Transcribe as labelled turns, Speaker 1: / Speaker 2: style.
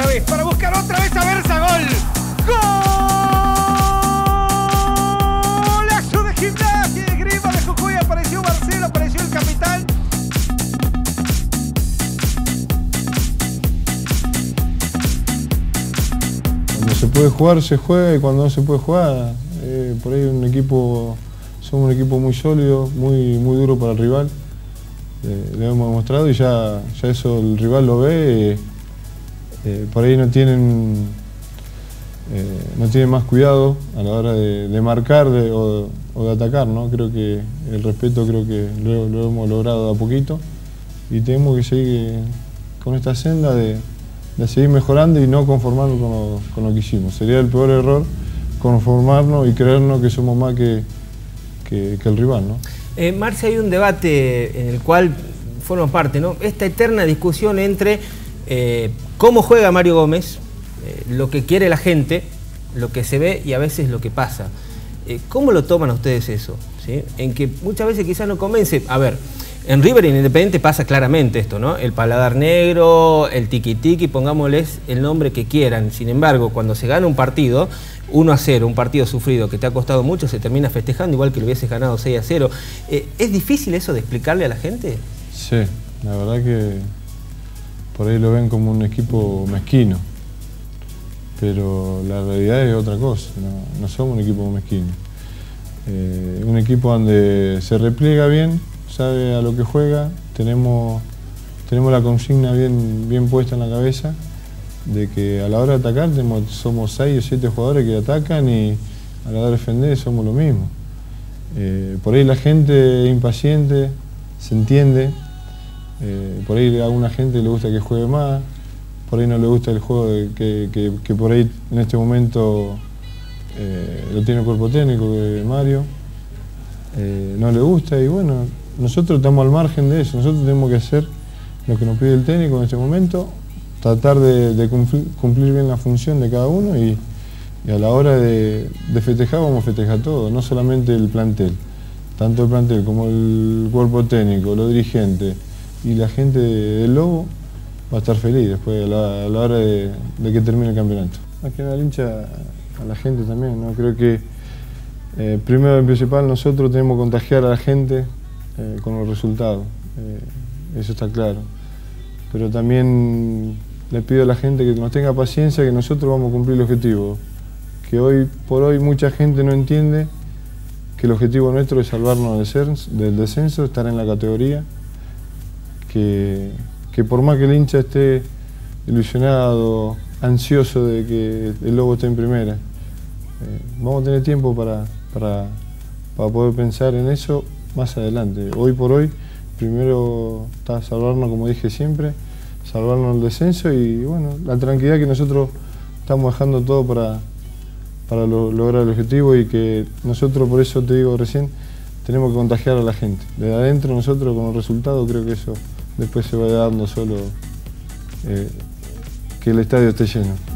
Speaker 1: vez para buscar otra vez a Versa. Gol. Golazo de Gimnasia de Grima de Jujuy. Apareció Marcelo, apareció el capitán.
Speaker 2: Cuando se puede jugar, se juega, y cuando no se puede jugar, por ahí somos un equipo muy sólido, muy duro para el rival. Le hemos demostrado y ya eso el rival lo ve. Por ahí no tienen más cuidado a la hora de marcar o de atacar, ¿no? Creo que el respeto lo hemos logrado de a poquito y tenemos que seguir con esta senda de seguir mejorando y no conformarnos con lo que hicimos. Sería el peor error conformarnos y creernos que somos más que el rival, ¿no?
Speaker 3: Marce, hay un debate en el cual forma parte, ¿no? Esta eterna discusión entre cómo juega Mario Gómez, lo que quiere la gente, lo que se ve y a veces lo que pasa. ¿Cómo lo toman ustedes eso? ¿Sí? En que muchas veces quizás no convence. A ver, en River y en Independiente pasa claramente esto, ¿no? El paladar negro, el tiqui-tiqui, pongámosles el nombre que quieran. Sin embargo, cuando se gana un partido, 1-0, un partido sufrido que te ha costado mucho, se termina festejando igual que lo hubieses ganado 6-0. ¿Es difícil eso de explicarle a la gente?
Speaker 2: Sí, la verdad que por ahí lo ven como un equipo mezquino, pero la realidad es otra cosa, no somos un equipo mezquino. Un equipo donde se repliega bien, sabe a lo que juega, tenemos la consigna bien puesta en la cabeza de que a la hora de atacar somos 6 o 7 jugadores que atacan y a la hora de defender somos lo mismo. Por ahí la gente es impaciente, se entiende, por ahí a alguna gente le gusta que juegue más, por ahí no le gusta el juego que por ahí en este momento lo tiene el cuerpo técnico, que Mario, no le gusta y bueno, nosotros estamos al margen de eso, nosotros tenemos que hacer lo que nos pide el técnico en este momento, tratar de cumplir bien la función de cada uno y a la hora de festejar vamos a festejar todo, no solamente el plantel, tanto el plantel como el cuerpo técnico, los dirigentes y la gente del Lobo va a estar feliz después a la hora de que termine el campeonato. Más que nada el hincha, a la gente también, ¿no? Creo que primero y principal nosotros tenemos que contagiar a la gente con los resultados, eso está claro. Pero también le pido a la gente que nos tenga paciencia, que nosotros vamos a cumplir el objetivo. Que hoy por hoy mucha gente no entiende que el objetivo nuestro es salvarnos del descenso, estar en la categoría. Que por más que el hincha esté ilusionado, ansioso de que el Lobo esté en primera, vamos a tener tiempo para poder pensar en eso más adelante. Hoy por hoy, primero está salvarnos, como dije siempre, salvarnos del descenso y bueno, la tranquilidad que nosotros estamos dejando todo para lograr el objetivo y que nosotros, por eso te digo recién, tenemos que contagiar a la gente. Desde adentro nosotros con los resultados creo que eso después se va dando solo que el estadio esté lleno.